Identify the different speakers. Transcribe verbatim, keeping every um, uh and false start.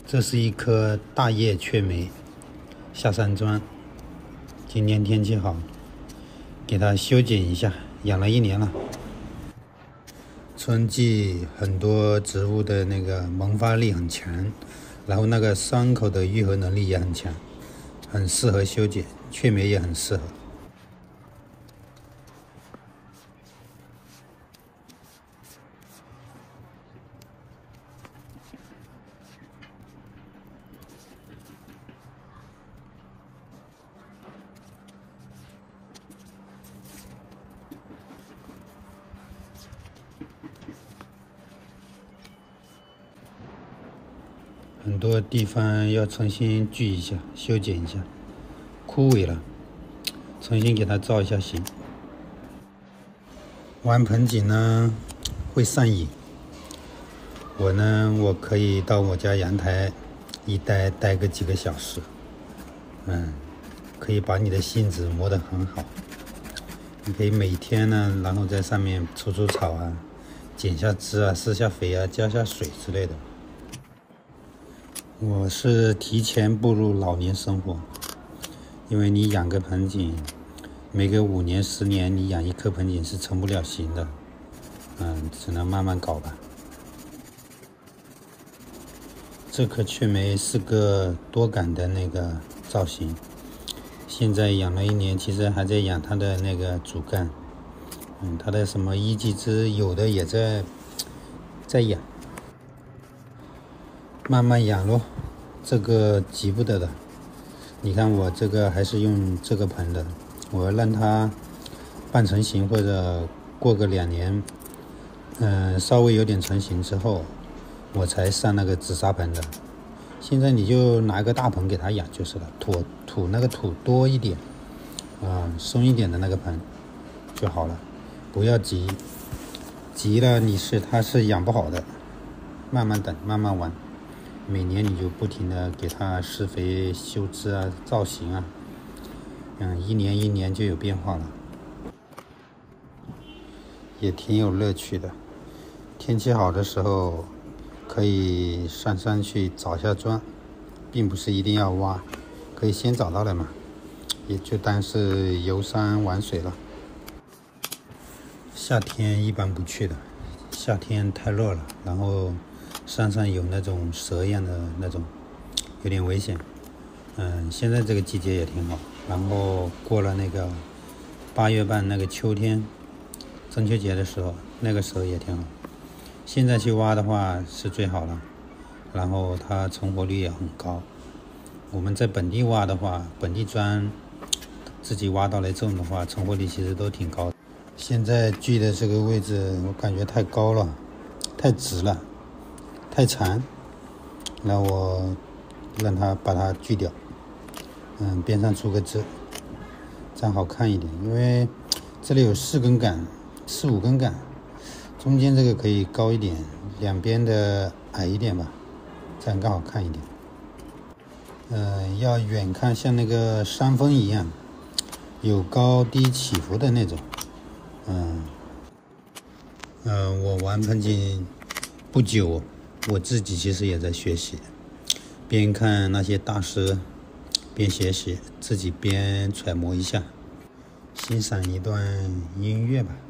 Speaker 1: 这是一颗大叶雀梅下山砖，今天天气好，给它修剪一下，养了一年了。春季很多植物的那个萌发力很强，然后那个伤口的愈合能力也很强，很适合修剪，雀梅也很适合。很多地方要重新锯一下，修剪一下，枯萎了，重新给它造一下型。玩盆景呢会上瘾，我呢我可以到我家阳台一待待个几个小时，嗯，可以把你的性子磨得很好。你可以每天呢，然后在上面除除草啊，剪下枝啊，施下肥啊，浇下水之类的。我是提前步入老年生活，因为你养个盆景，每隔五年、十年，你养一棵盆景是成不了型的，嗯，只能慢慢搞吧。这棵雀梅是个多感的那个造型，现在养了一年，其实还在养它的那个主干，嗯，它的什么一级枝有的也在在养。慢慢养咯，这个急不得的。你看我这个还是用这个盆的，我要让它半成型或者过个两年，嗯，稍微有点成型之后，我才上那个紫砂盆的。现在你就拿个大盆给它养就是了，土土那个土多一点，啊、嗯，松一点的那个盆就好了，不要急，急了你是它是养不好的，慢慢等，慢慢玩。每年你就不停的给它施肥、修枝啊、造型啊，嗯，一年一年就有变化了，也挺有乐趣的。天气好的时候，可以上山去找下砖，并不是一定要挖，可以先找到了嘛，也就当是游山玩水了。夏天一般不去的，夏天太热了，然后山上有那种蛇一样的那种，有点危险。嗯，现在这个季节也挺好，然后过了那个八月半那个秋天，中秋节的时候，那个时候也挺好。现在去挖的话是最好了，然后它成活率也很高。我们在本地挖的话，本地砖自己挖到来种的话，成活率其实都挺高的。现在锯的这个位置，我感觉太高了，太直了。太长，那我让它把它锯掉，嗯，边上出个枝，这样好看一点。因为这里有四根杆，四五根杆，中间这个可以高一点，两边的矮一点吧，这样更好看一点。嗯，要远看像那个山峰一样，有高低起伏的那种。嗯，嗯，我玩盆景不久。我自己其实也在学习，边看那些大师，边学习，自己边揣摩一下，欣赏一段音乐吧。